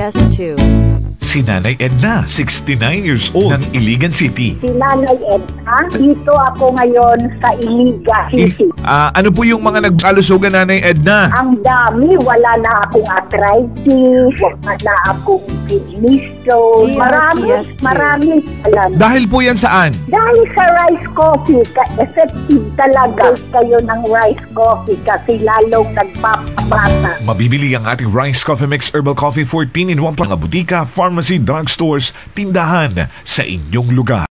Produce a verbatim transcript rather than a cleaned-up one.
S two. Si Nanay Edna, sixty-nine years old, ng Iligan City. Si Nanay Edna, dito ako ngayon sa Iligan City. Ah, ano po yung mga nagkalusugan, Nanay Edna? Ang dami, wala na akong arthritis, wala na akong kidney stone. Marami, marami. Alam. Dahil po yan saan? Dahil sa rice coffee, effective talaga kayo ng rice coffee kasi lalong nagpapabata. Mabibili ang ating Rise Coffee Mix Herbal Coffee fourteen in one mga butika, pharmacy, drugstores, tindahan sa inyong lugar.